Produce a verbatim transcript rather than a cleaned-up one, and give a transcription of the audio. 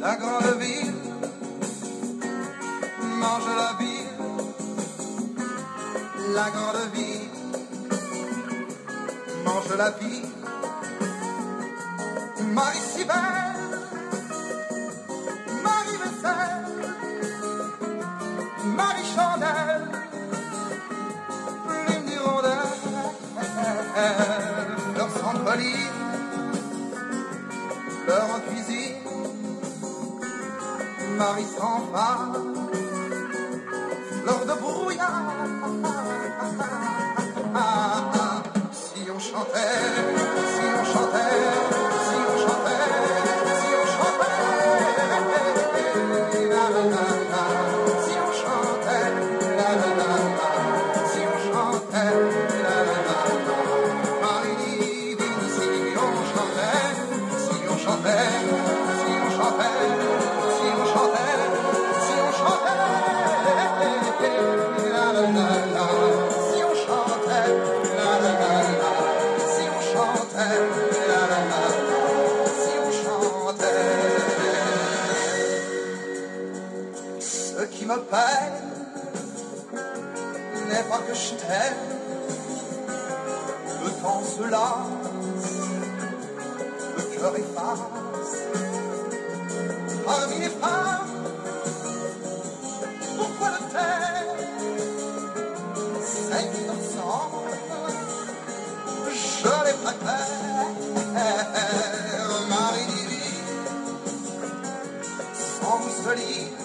La grande ville mange la ville, la grande ville mange la ville. Marie si belle, Marie vaisselle, Marie chandelle, plume d'hirondelle, leur centre-lit, leur en cuisine. Marie s'en va, lors de brouillard. Si on chantait, si on chantait, si on chantait, si on chantait, la la la la, si on chantait, la la la la, si on chantait, la la la la. Marie dit, dit, si on chantait, si on chantait, si on chantait. Ce qui me peine n'est pas que je t'aime, le temps se lasse, le cœur efface. Parmi les femmes, pourquoi le taire? C'est innocent, je les préfère. Marie divine, sans mousseline,